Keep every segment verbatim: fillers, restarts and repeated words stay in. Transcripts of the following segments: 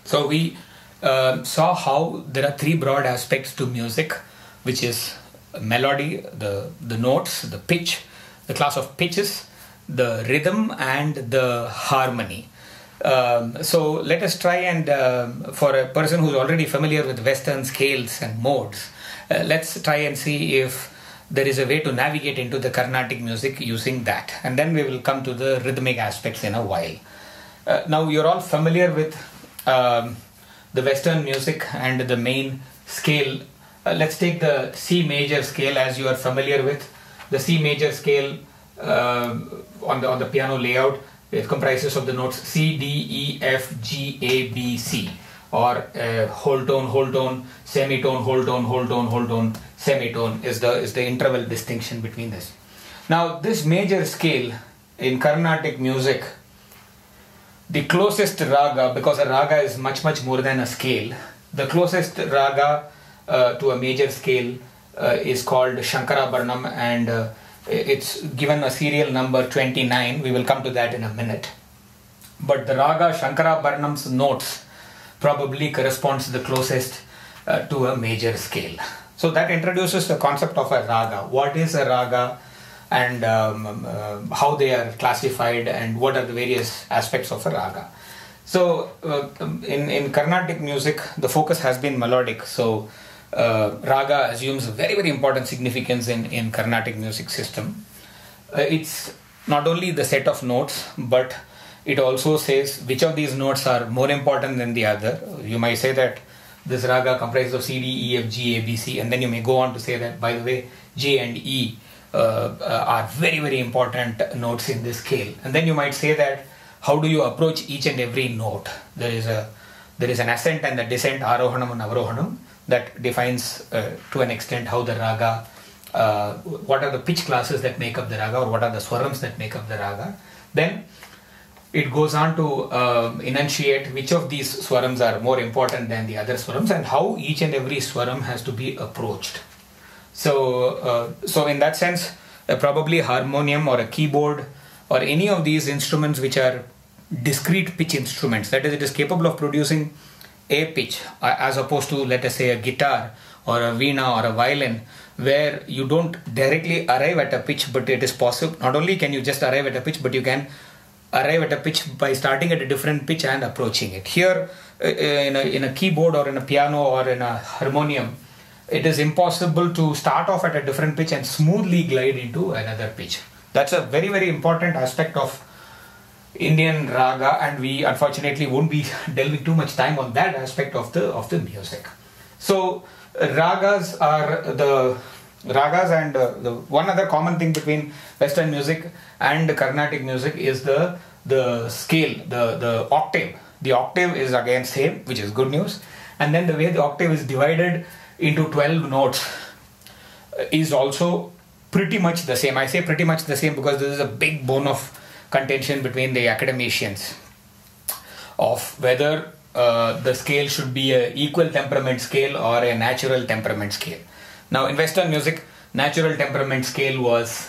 So we uh, saw how there are three broad aspects to music, which is melody, the, the notes, the pitch, the class of pitches, the rhythm and the harmony. Um, so let us try and, uh, for a person who's already familiar with Western scales and modes, uh, let's try and see if there is a way to navigate into the Carnatic music using that. And then we will come to the rhythmic aspects in a while. Uh, now you're all familiar with um, the Western music and the main scale. Uh, let's take the C major scale as you are familiar with. The C major scale uh, on the on the piano layout, it comprises of the notes C, D, E, F, G, A, B, C, or uh, whole tone, whole tone, semitone, whole tone, whole tone, whole tone, semitone is the is the interval distinction between this. Now this major scale in Carnatic music, the closest raga, because a raga is much much more than a scale, the closest raga uh, to a major scale uh, is called Shankarabaranam, and uh, it's given a serial number twenty-nine. We will come to that in a minute. But the raga Shankarabaranam's notes probably corresponds the closest uh, to a major scale. So that introduces the concept of a raga. What is a raga, and um, uh, how they are classified, and what are the various aspects of a raga. So uh, in, in Carnatic music, the focus has been melodic. So uh, raga assumes a very very important significance in, in Carnatic music system. Uh, it's not only the set of notes, but it also says which of these notes are more important than the other. You might say that this raga comprises of C, D, E, F, G, A, B, C, and then you may go on to say that, by the way, J and E uh, uh, are very very important notes in this scale. And then you might say that how do you approach each and every note? There is a there is an ascent and a descent, arohanam and avrohanam, that defines uh, to an extent how the raga, uh, what are the pitch classes that make up the raga, or what are the swarams that make up the raga. Then it goes on to uh, enunciate which of these swarams are more important than the other swarams, and how each and every swaram has to be approached. So, uh, so in that sense, uh, probably a harmonium or a keyboard or any of these instruments which are discrete pitch instruments, that is, it is capable of producing a pitch, uh, as opposed to, let us say, a guitar or a veena or a violin, where you don't directly arrive at a pitch, but it is possible. Not only can you just arrive at a pitch, but you can arrive at a pitch by starting at a different pitch and approaching it. Here, uh, in, a, in a keyboard or in a piano or in a harmonium, it is impossible to start off at a different pitch and smoothly glide into another pitch. That's a very very important aspect of Indian raga, and we unfortunately won't be delving too much time on that aspect of the of the music. So ragas are the ragas, and uh, the one other common thing between Western music and Carnatic music is the the scale, the the octave. The octave is again same, which is good news, and then the way the octave is divided into twelve notes is also pretty much the same. I say pretty much the same because this is a big bone of contention between the academicians of whether uh, the scale should be a equal temperament scale or a natural temperament scale. Now in Western music, natural temperament scale was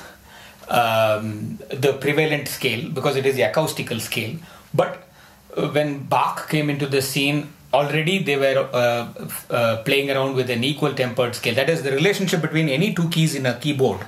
um, the prevalent scale because it is the acoustical scale. But uh, when Bach came into the scene, already they were uh, uh, playing around with an equal tempered scale. That is, the relationship between any two keys in a keyboard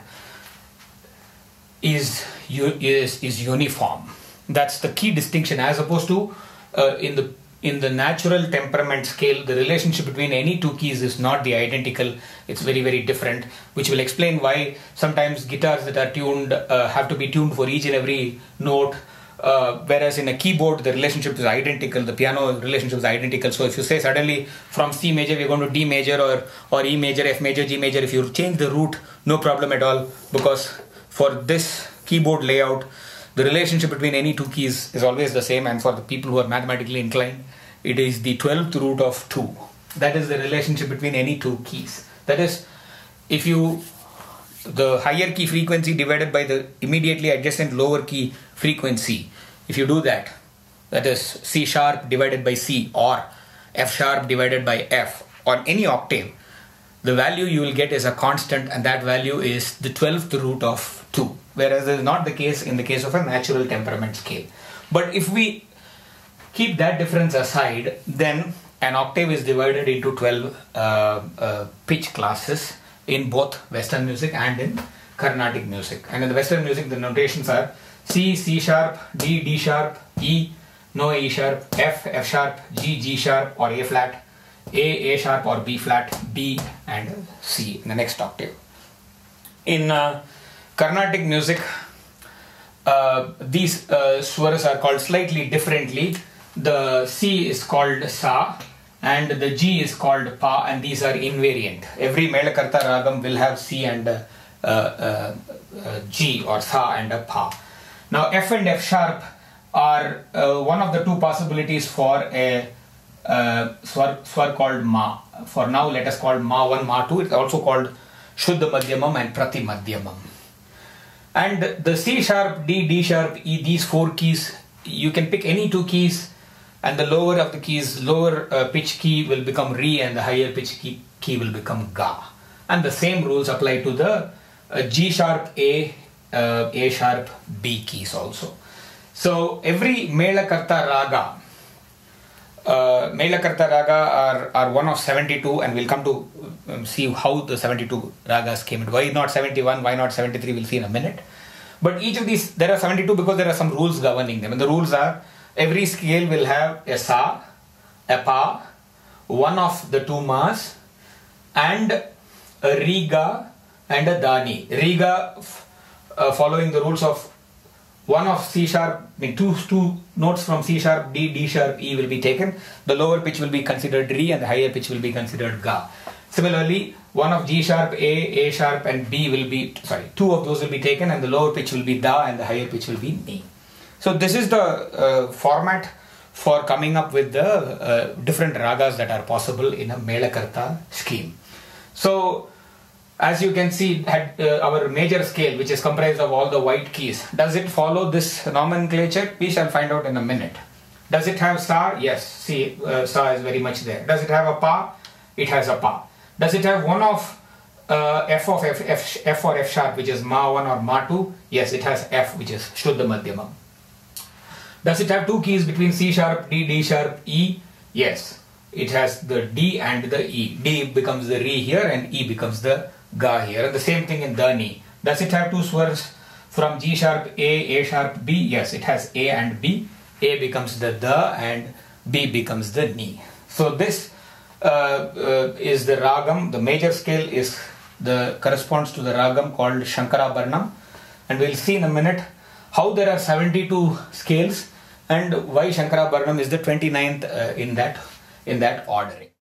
is is is uniform. That's the key distinction, as opposed to uh, in the in the natural temperament scale, the relationship between any two keys is not the identical. It's very very different, which will explain why sometimes guitars that are tuned uh, have to be tuned for each and every note, uh, whereas in a keyboard the relationship is identical, the piano relationship is identical. So if you say suddenly from C major we're going to D major, or or E major, F major, G major, if you change the root, no problem at all, because for this keyboard layout, the relationship between any two keys is always the same, and for the people who are mathematically inclined, it is the twelfth root of two. That is the relationship between any two keys. That is, if you, the higher key frequency divided by the immediately adjacent lower key frequency, if you do that, that is C sharp divided by C or F sharp divided by F on any octave, the value you will get is a constant, and that value is the twelfth root of two, whereas this is not the case in the case of a natural temperament scale. But if we keep that difference aside, then an octave is divided into twelve uh, uh, pitch classes in both Western music and in Carnatic music. And in the Western music, the notations are C, C sharp, D, D sharp, E, no E sharp, F, F sharp, G, G sharp or A flat, A, A sharp or B flat, B and C in the next octave. In uh, Carnatic music, uh, these uh, swaras are called slightly differently. The C is called Sa and the G is called Pa, and these are invariant. Every Melakartha ragam will have C and uh, uh, uh, uh, G or Sa and a Pa. Now F and F sharp are uh, one of the two possibilities for a uh, swar, swar called Ma. For now let us call Ma one, Ma two. It's also called Shuddha Madhyamam and Prati Madhyamam. And the C sharp, D, D sharp, E, these four keys, you can pick any two keys, and the lower of the keys, lower uh, pitch key will become Re and the higher pitch key, key will become Ga. And the same rules apply to the uh, G sharp, A, uh, A sharp, B keys also. So every Melakartha raga, uh, Melakartha raga are, are one of seventy-two, and we'll come to um, see how the seventy-two ragas came in. Why not seventy-one, why not seventy-three, we'll see in a minute. But each of these, there are seventy-two because there are some rules governing them. And the rules are, every scale will have a Sa, a Pa, one of the two Mas, and a Riga and a Dani. Riga uh, following the rules of one of C sharp, I mean two, two notes from C sharp, D, D sharp, E will be taken. The lower pitch will be considered Re and the higher pitch will be considered Ga. Similarly, one of G sharp, A, A sharp and B will be, sorry, two of those will be taken and the lower pitch will be Da and the higher pitch will be Ni. So this is the uh, format for coming up with the uh, different ragas that are possible in a Melakartha scheme. So as you can see, had, uh, our major scale, which is comprised of all the white keys, does it follow this nomenclature? We shall find out in a minute. Does it have Sa? Yes, see, uh, Sa is very much there. Does it have a Pa? It has a Pa. Does it have one of uh, F of F, F, F or F sharp, which is Ma one or Ma two? Yes, it has F, which is Shuddha Madhyamam. Does it have two keys between C sharp, D, D sharp, E? Yes, it has the D and the E. D becomes the Re here and E becomes the Ga here. And the same thing in Dani. Does it have two swars from G sharp, A, A sharp, B? Yes, it has A and B. A becomes the Da and B becomes the Ni. So this uh, uh, is the ragam. The major scale is the corresponds to the ragam called Shankara Bharnam. And we'll see in a minute how there are seventy-two scales and why Shankara Bharnam is the twenty-ninth uh, in that in that ordering.